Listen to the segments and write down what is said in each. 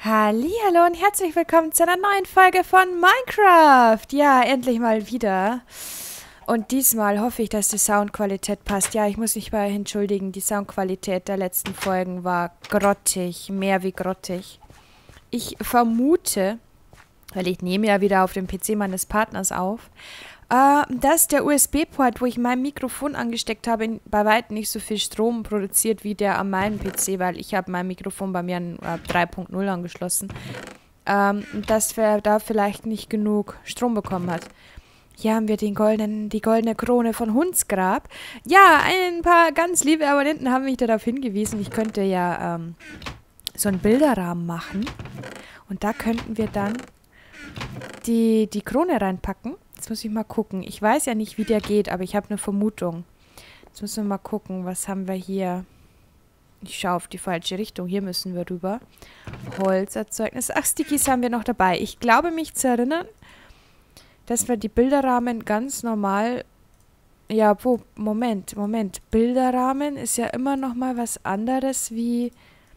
Hallihallo und herzlich willkommen zu einer neuen Folge von Minecraft. Ja, endlich mal wieder. Und diesmal hoffe ich, dass die Soundqualität passt. Ja, ich muss mich bei euch entschuldigen. Die Soundqualität der letzten Folgen war grottig, mehr wie grottig. Ich vermute, weil ich nehme ja wieder auf dem PC meines Partners auf, dass der USB-Port, wo ich mein Mikrofon angesteckt habe, bei weitem nicht so viel Strom produziert wie der an meinem PC, weil ich habe mein Mikrofon bei mir an 3.0 angeschlossen, dass er da vielleicht nicht genug Strom bekommen hat. Hier haben wir die goldene Krone von Hundsgrab. Ja, ein paar ganz liebe Abonnenten haben mich darauf hingewiesen, ich könnte ja so einen Bilderrahmen machen und da könnten wir dann die Krone reinpacken. Jetzt muss ich mal gucken. Ich weiß ja nicht, wie der geht, aber ich habe eine Vermutung. Jetzt müssen wir mal gucken, was haben wir hier. Ich schaue auf die falsche Richtung. Hier müssen wir rüber. Holzerzeugnis. Ach, Stickies haben wir noch dabei. Ich glaube, mich zu erinnern, dass wir die Bilderrahmen ganz normal... Ja, Moment. Bilderrahmen ist ja immer noch mal was anderes wie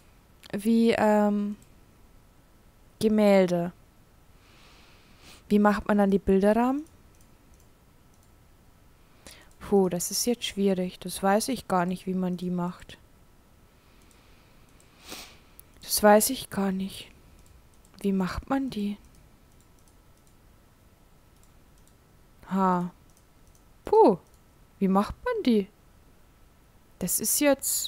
Gemälde. Wie macht man dann die Bilderrahmen? Puh, das ist jetzt schwierig. Das weiß ich gar nicht, wie man die macht. Das weiß ich gar nicht. Wie macht man die? Puh, wie macht man die? Das ist jetzt...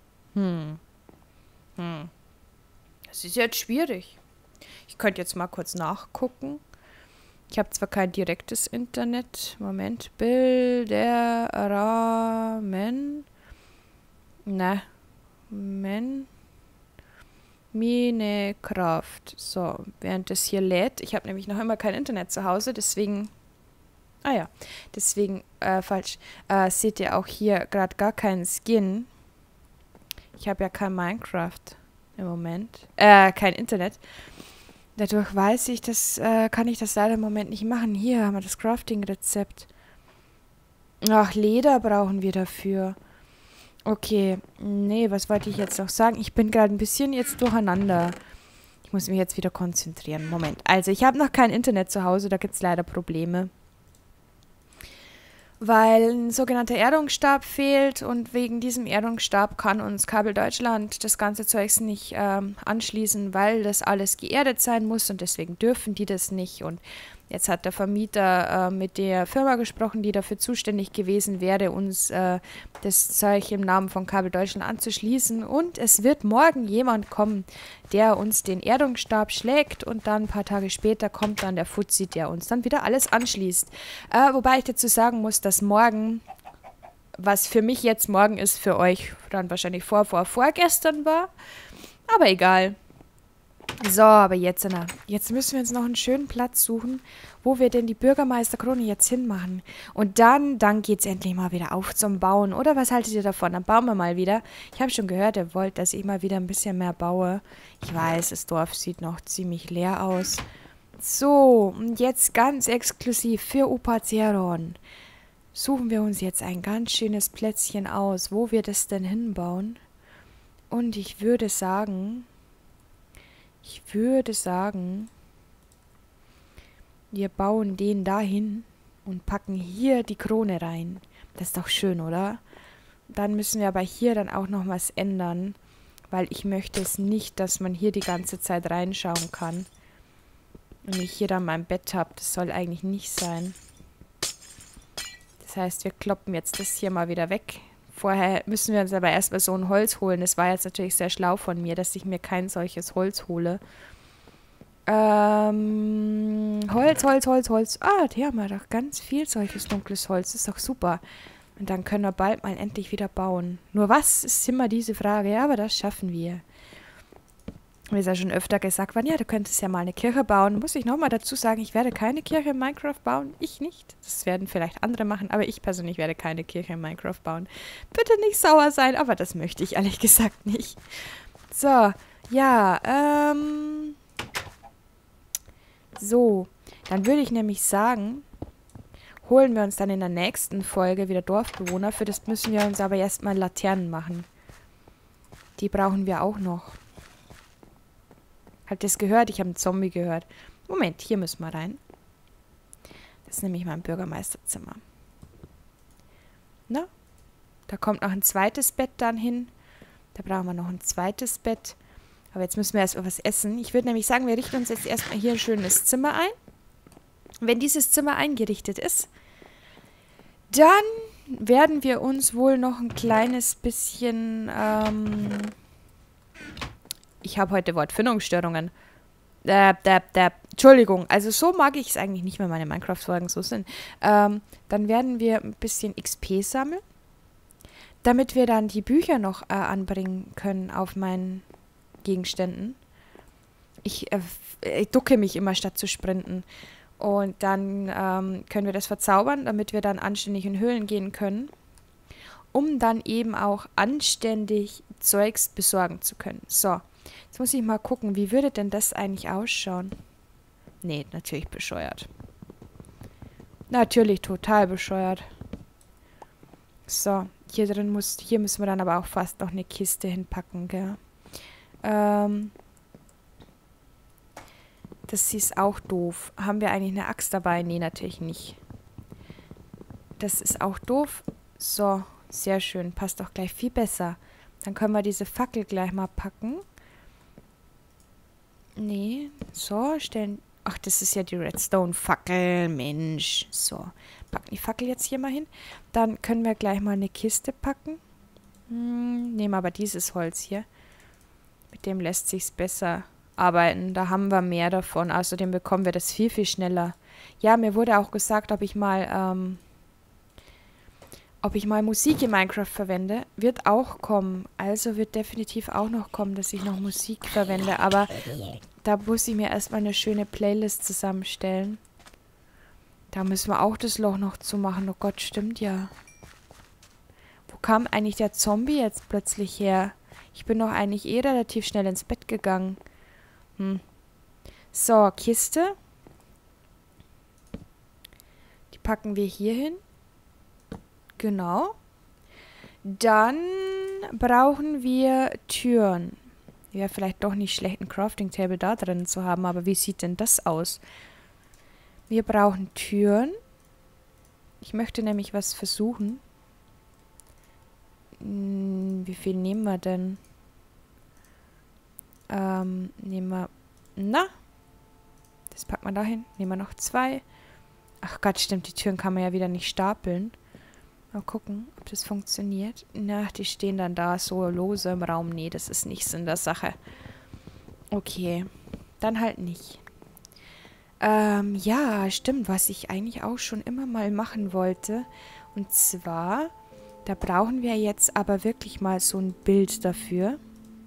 Das ist jetzt schwierig. Ich könnte jetzt mal kurz nachgucken. Ich habe zwar kein direktes Internet. Moment. Bilderrahmen. Minecraft. So, während das hier lädt. Ich habe nämlich noch immer kein Internet zu Hause, deswegen... falsch. Seht ihr auch hier gerade gar keinen Skin. Ich habe ja kein Minecraft im Moment. Kein Internet. Dadurch weiß ich, kann ich das leider im Moment nicht machen. Hier haben wir das Crafting-Rezept. Ach, Leder brauchen wir dafür. Okay, nee, was wollte ich jetzt noch sagen? Ich bin gerade ein bisschen jetzt durcheinander. Ich muss mich jetzt wieder konzentrieren. Moment, also ich habe noch kein Internet zu Hause, da gibt es leider Probleme. Weil ein sogenannter Erdungsstab fehlt und wegen diesem Erdungsstab kann uns Kabel Deutschland das ganze Zeugs nicht anschließen, weil das alles geerdet sein muss und deswegen dürfen die das nicht. Und jetzt hat der Vermieter mit der Firma gesprochen, die dafür zuständig gewesen wäre, uns das Zeug im Namen von Kabel Deutschland anzuschließen. Und es wird morgen jemand kommen, der uns den Erdungsstab schlägt und dann ein paar Tage später kommt dann der Fuzzi, der uns dann wieder alles anschließt. Wobei ich dazu sagen muss, dass morgen, was für mich jetzt morgen ist, für euch dann wahrscheinlich vorgestern war. Aber egal. So, aber jetzt müssen wir uns noch einen schönen Platz suchen, wo wir denn die Bürgermeisterkrone jetzt hinmachen. Und dann geht's endlich mal wieder auf zum Bauen. Oder was haltet ihr davon? Dann bauen wir mal wieder. Ich habe schon gehört, ihr wollt, dass ich mal wieder ein bisschen mehr baue. Ich weiß, das Dorf sieht noch ziemlich leer aus. So, und jetzt ganz exklusiv für Opa Zeron suchen wir uns jetzt ein ganz schönes Plätzchen aus, wo wir das denn hinbauen. Und ich würde sagen, wir bauen den dahin und packen hier die Krone rein. Das ist doch schön, oder? Dann müssen wir aber hier dann auch noch was ändern, weil ich möchte es nicht, dass man hier die ganze Zeit reinschauen kann. Und ich hier dann mein Bett habe. Das soll eigentlich nicht sein. Das heißt, wir kloppen jetzt das hier mal wieder weg. Vorher müssen wir uns aber erstmal so ein Holz holen. Das war jetzt natürlich sehr schlau von mir, dass ich mir kein solches Holz hole. Holz. Ah, die haben wir doch ganz viel solches dunkles Holz. Das ist doch super. Und dann können wir bald mal endlich wieder bauen. Nur was ist immer diese Frage? Ja, aber das schaffen wir. Wie es ja schon öfter gesagt worden, ja, du könntest ja mal eine Kirche bauen. Muss ich nochmal dazu sagen, ich werde keine Kirche in Minecraft bauen. Ich nicht. Das werden vielleicht andere machen, aber ich persönlich werde keine Kirche in Minecraft bauen. Bitte nicht sauer sein, aber das möchte ich ehrlich gesagt nicht. So, ja, so, dann würde ich nämlich sagen, holen wir uns dann in der nächsten Folge wieder Dorfbewohner. Für das müssen wir uns aber erstmal Laternen machen. Die brauchen wir auch noch. Habt ihr es gehört? Ich habe einen Zombie gehört. Moment, hier müssen wir rein. Das ist nämlich mein Bürgermeisterzimmer. Na? Da kommt noch ein zweites Bett dann hin. Da brauchen wir noch ein zweites Bett. Aber jetzt müssen wir erst mal was essen. Ich würde nämlich sagen, wir richten uns jetzt erstmal hier ein schönes Zimmer ein. Und wenn dieses Zimmer eingerichtet ist, dann werden wir uns wohl noch ein kleines bisschen, ich habe heute Wortfindungsstörungen. Entschuldigung, also so mag ich es eigentlich nicht, wenn meine Minecraft-Folgen so sind. Dann werden wir ein bisschen XP sammeln, damit wir dann die Bücher noch anbringen können auf meinen Gegenständen. Ich ducke mich immer, statt zu sprinten. Und dann können wir das verzaubern, damit wir dann anständig in Höhlen gehen können, um dann eben auch anständig Zeugs besorgen zu können. So, jetzt muss ich mal gucken, wie würde denn das eigentlich ausschauen? Nee, natürlich bescheuert. Natürlich total bescheuert. So, hier müssen wir dann aber auch fast noch eine Kiste hinpacken, gell? Das ist auch doof. Haben wir eigentlich eine Axt dabei? Nee, natürlich nicht. Das ist auch doof. So, sehr schön. Passt doch gleich viel besser. Dann können wir diese Fackel gleich mal packen. Nee, so, stellen... Ach, das ist ja die Redstone-Fackel, Mensch. So, packen die Fackel jetzt hier mal hin. Dann können wir gleich mal eine Kiste packen. Nehmen aber dieses Holz hier. Mit dem lässt sich's besser arbeiten. Da haben wir mehr davon. Außerdem bekommen wir das viel, viel schneller. Ja, mir wurde auch gesagt, ob ich mal Musik in Minecraft verwende. Wird auch kommen. Also wird definitiv auch noch kommen, dass ich noch Musik verwende. Aber da muss ich mir erstmal eine schöne Playlist zusammenstellen. Da müssen wir auch das Loch noch zumachen. Oh Gott, stimmt ja. Wo kam eigentlich der Zombie jetzt plötzlich her? Ich bin doch eigentlich relativ schnell ins Bett gegangen. So, Kiste. Die packen wir hier hin. Genau. Dann brauchen wir Türen. Wäre vielleicht doch nicht schlecht, ein Crafting Table da drin zu haben, aber wie sieht denn das aus? Wir brauchen Türen. Ich möchte nämlich was versuchen. Wie viel nehmen wir denn? Nehmen wir... Na? Das packen wir dahin. Nehmen wir noch 2. Ach Gott, stimmt, die Türen kann man ja wieder nicht stapeln. Mal gucken, ob das funktioniert. Na, die stehen dann da so lose im Raum. Nee, das ist nichts in der Sache. Okay, dann halt nicht. Ja, stimmt, was ich eigentlich auch schon immer mal machen wollte. Und zwar, da brauchen wir jetzt aber wirklich mal so ein Bild dafür.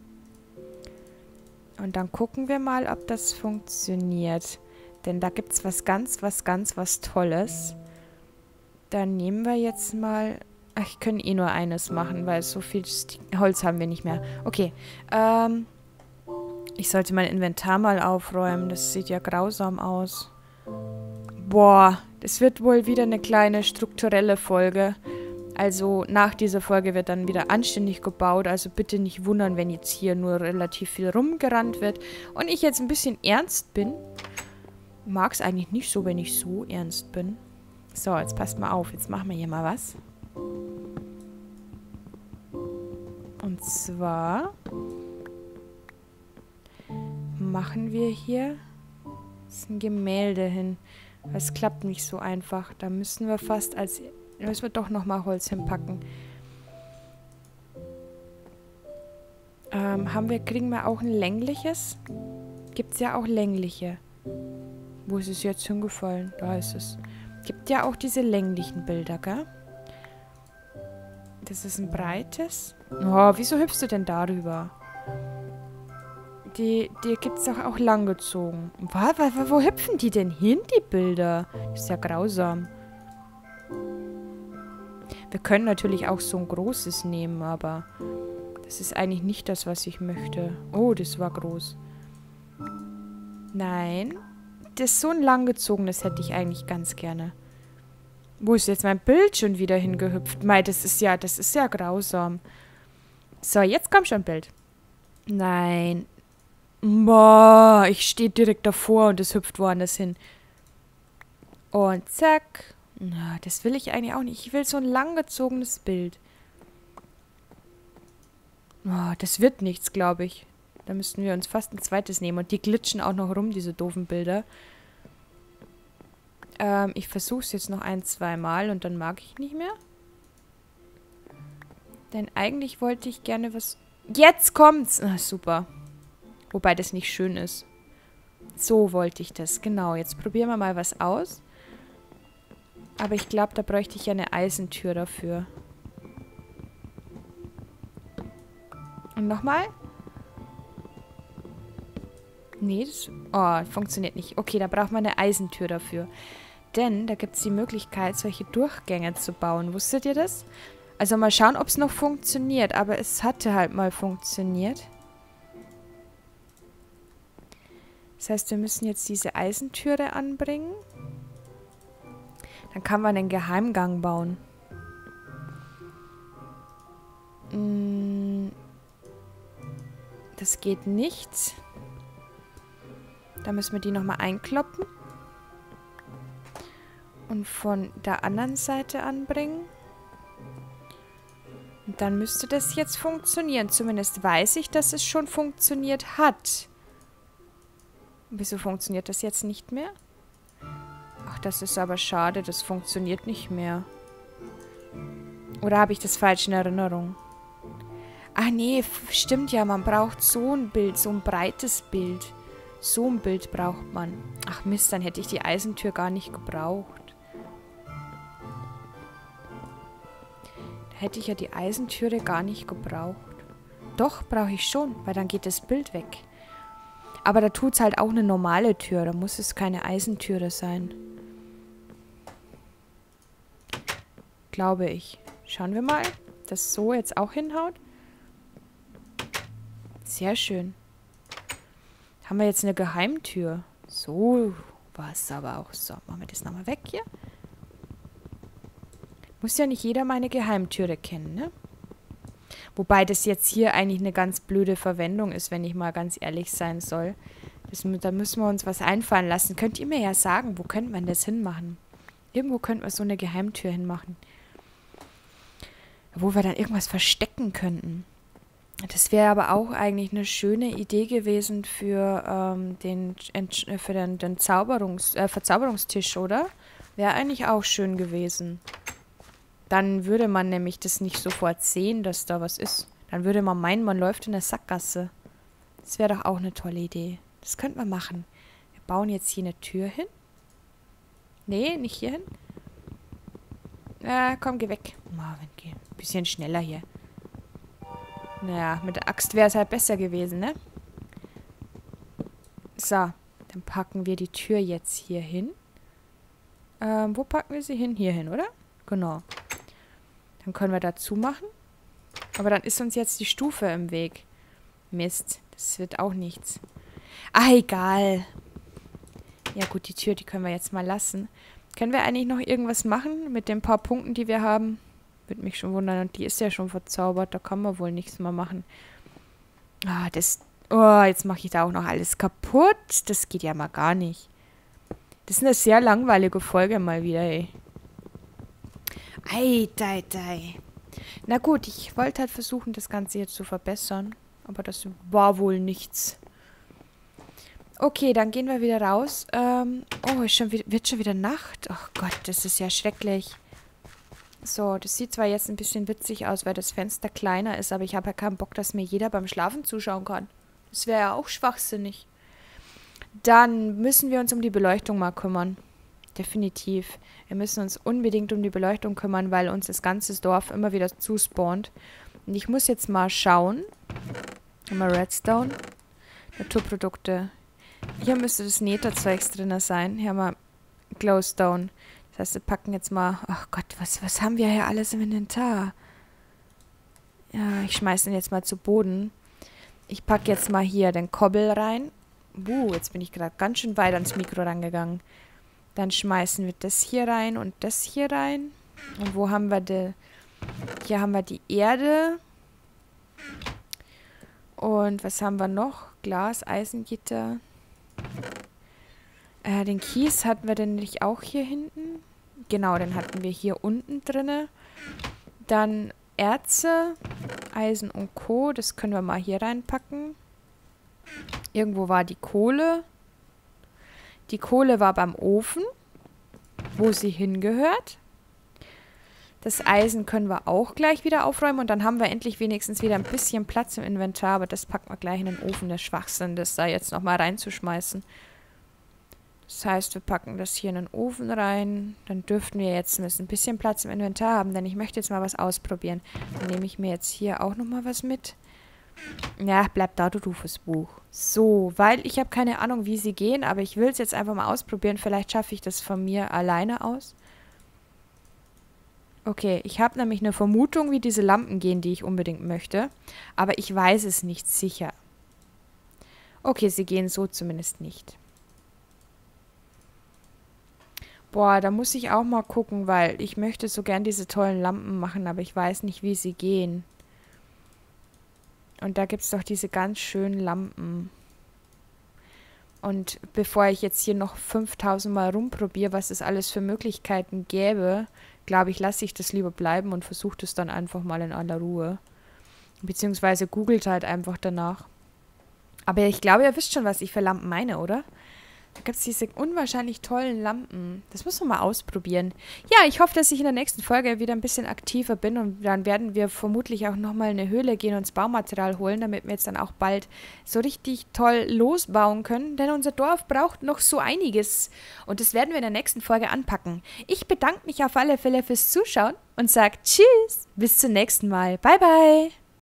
Und dann gucken wir mal, ob das funktioniert. Denn da gibt es was ganz Tolles. Dann nehmen wir jetzt mal... Ach, ich kann eh nur eines machen, weil so viel Holz haben wir nicht mehr. Okay, ich sollte mein Inventar mal aufräumen. Das sieht ja grausam aus. Boah, das wird wohl wieder eine kleine strukturelle Folge. Also nach dieser Folge wird dann wieder anständig gebaut. Also bitte nicht wundern, wenn jetzt hier nur relativ viel rumgerannt wird. Und ich jetzt ein bisschen ernst bin. Mag es eigentlich nicht so, wenn ich so ernst bin. So, jetzt passt mal auf. Jetzt machen wir hier mal was. Und zwar machen wir hier ein Gemälde hin. Das klappt nicht so einfach. Da müssen wir doch nochmal Holz hinpacken. Kriegen wir auch ein längliches? Gibt es ja auch längliche. Wo ist es jetzt hingefallen? Da ist es. Gibt ja auch diese länglichen Bilder, gell? Das ist ein breites. Oh, wieso hüpfst du denn darüber? Die gibt es doch auch langgezogen. Wo hüpfen die denn hin, die Bilder? Das ist ja grausam. Wir können natürlich auch so ein großes nehmen, aber das ist eigentlich nicht das, was ich möchte. Oh, das war groß. Nein. Das ist so ein langgezogenes hätte ich eigentlich ganz gerne. Wo ist jetzt mein Bild schon wieder hingehüpft? Mei, das ist ja grausam. So, jetzt kommt schon ein Bild. Nein. Boah, ich stehe direkt davor und es hüpft woanders hin. Und zack. Na, das will ich eigentlich auch nicht. Ich will so ein langgezogenes Bild. Oh, das wird nichts, glaube ich. Da müssten wir uns fast ein zweites nehmen. Und die glitschen auch noch rum, diese doofen Bilder. Ich versuche es jetzt noch ein, zwei Mal und dann mag ich nicht mehr. Denn eigentlich wollte ich gerne was... Jetzt kommt's! Ah, super. Wobei das nicht schön ist. So wollte ich das. Genau, jetzt probieren wir mal was aus. Aber ich glaube, da bräuchte ich ja eine Eisentür dafür. Und nochmal. Nee, das... Oh, funktioniert nicht. Okay, da braucht man eine Eisentür dafür. Denn da gibt es die Möglichkeit, solche Durchgänge zu bauen. Wusstet ihr das? Also mal schauen, ob es noch funktioniert. Aber es hatte halt mal funktioniert. Das heißt, wir müssen jetzt diese Eisentüre anbringen. Dann kann man einen Geheimgang bauen. Das geht nicht. Da müssen wir die nochmal einkloppen. Und von der anderen Seite anbringen. Und dann müsste das jetzt funktionieren. Zumindest weiß ich, dass es schon funktioniert hat. Wieso funktioniert das jetzt nicht mehr? Ach, das ist aber schade. Das funktioniert nicht mehr. Oder habe ich das falsch in Erinnerung? Ah, nee, stimmt ja. Man braucht so ein Bild, so ein breites Bild. So ein Bild braucht man. Ach Mist, dann hätte ich die Eisentür gar nicht gebraucht. Da hätte ich ja die Eisentüre gar nicht gebraucht. Doch, brauche ich schon, weil dann geht das Bild weg. Aber da tut es halt auch eine normale Tür. Da muss es keine Eisentüre sein. Glaube ich. Schauen wir mal, ob das so jetzt auch hinhaut. Sehr schön. Haben wir jetzt eine Geheimtür? So war es aber auch. So, machen wir das nochmal weg hier. Muss ja nicht jeder meine Geheimtüre kennen, ne? Wobei das jetzt hier eigentlich eine ganz blöde Verwendung ist, wenn ich mal ganz ehrlich sein soll. Da müssen wir uns was einfallen lassen. Könnt ihr mir ja sagen, wo könnte man das hinmachen? Irgendwo könnte man so eine Geheimtür hinmachen. Wo wir dann irgendwas verstecken könnten. Das wäre aber auch eigentlich eine schöne Idee gewesen für den Verzauberungstisch, oder? Wäre eigentlich auch schön gewesen. Dann würde man nämlich das nicht sofort sehen, dass da was ist. Dann würde man meinen, man läuft in der Sackgasse. Das wäre doch auch eine tolle Idee. Das könnten wir machen. Wir bauen jetzt hier eine Tür hin. Nee, nicht hier hin. Komm, geh weg. Marvin, geh. Bisschen schneller hier. Naja, mit der Axt wäre es halt besser gewesen, ne? So, dann packen wir die Tür jetzt hier hin. Wo packen wir sie hin? Hier hin, oder? Genau. Dann können wir da zumachen. Aber dann ist uns jetzt die Stufe im Weg. Mist, das wird auch nichts. Ah, egal. Ja gut, die Tür, die können wir jetzt mal lassen. Können wir eigentlich noch irgendwas machen mit den paar Punkten, die wir haben? Würde mich schon wundern. Und die ist ja schon verzaubert. Da kann man wohl nichts mehr machen. Ah, das... Oh, jetzt mache ich da auch noch alles kaputt. Das geht ja mal gar nicht. Das ist eine sehr langweilige Folge mal wieder, ey. Ei, dei, dei. Na gut, ich wollte halt versuchen, das Ganze jetzt zu verbessern. Aber das war wohl nichts. Okay, dann gehen wir wieder raus. Oh, wird schon wieder Nacht. Oh Gott, das ist ja schrecklich. So, das sieht zwar jetzt ein bisschen witzig aus, weil das Fenster kleiner ist, aber ich habe ja keinen Bock, dass mir jeder beim Schlafen zuschauen kann. Das wäre ja auch schwachsinnig. Dann müssen wir uns um die Beleuchtung mal kümmern. Definitiv. Wir müssen uns unbedingt um die Beleuchtung kümmern, weil uns das ganze Dorf immer wieder zuspawnt. Und ich muss jetzt mal schauen. Mal Redstone. Naturprodukte. Hier müsste das Nether-Zeugs drin sein. Hier haben wir Glowstone. Das heißt, wir packen jetzt mal... Ach Gott, was haben wir hier alles im Inventar? Ja, ich schmeiße den jetzt mal zu Boden. Ich packe jetzt mal hier den Kobbel rein. Jetzt bin ich gerade ganz schön weit ans Mikro rangegangen. Dann schmeißen wir das hier rein und das hier rein. Und wo haben wir die... Hier haben wir die Erde. Und was haben wir noch? Glas, Eisengitter. Den Kies hatten wir denn nicht auch hier hinten? Genau, den hatten wir hier unten drinne. Dann Erze, Eisen und Co. Das können wir mal hier reinpacken. Irgendwo war die Kohle. Die Kohle war beim Ofen, wo sie hingehört. Das Eisen können wir auch gleich wieder aufräumen und dann haben wir endlich wenigstens wieder ein bisschen Platz im Inventar, aber das packen wir gleich in den Ofen. Der Schwachsinn, das da jetzt nochmal reinzuschmeißen. Das heißt, wir packen das hier in den Ofen rein. Dann dürften wir jetzt ein bisschen Platz im Inventar haben, denn ich möchte jetzt mal was ausprobieren. Dann nehme ich mir jetzt hier auch nochmal was mit. Ja, bleib da, du doofes Buch. So, weil ich habe keine Ahnung, wie sie gehen, aber ich will es jetzt einfach mal ausprobieren. Vielleicht schaffe ich das von mir alleine aus. Okay, ich habe nämlich eine Vermutung, wie diese Lampen gehen, die ich unbedingt möchte. Aber ich weiß es nicht sicher. Okay, sie gehen so zumindest nicht. Boah, da muss ich auch mal gucken, weil ich möchte so gern diese tollen Lampen machen, aber ich weiß nicht, wie sie gehen. Und da gibt es doch diese ganz schönen Lampen. Und bevor ich jetzt hier noch 5000 Mal rumprobiere, was es alles für Möglichkeiten gäbe, glaube ich, lasse ich das lieber bleiben und versuche das dann einfach mal in aller Ruhe. Beziehungsweise googelt halt einfach danach. Aber ich glaube, ihr wisst schon, was ich für Lampen meine, oder? Da gibt es diese unwahrscheinlich tollen Lampen. Das muss man mal ausprobieren. Ja, ich hoffe, dass ich in der nächsten Folge wieder ein bisschen aktiver bin und dann werden wir vermutlich auch nochmal in eine Höhle gehen und das Baumaterial holen, damit wir jetzt dann auch bald so richtig toll losbauen können, denn unser Dorf braucht noch so einiges und das werden wir in der nächsten Folge anpacken. Ich bedanke mich auf alle Fälle fürs Zuschauen und sage Tschüss, bis zum nächsten Mal. Bye, bye.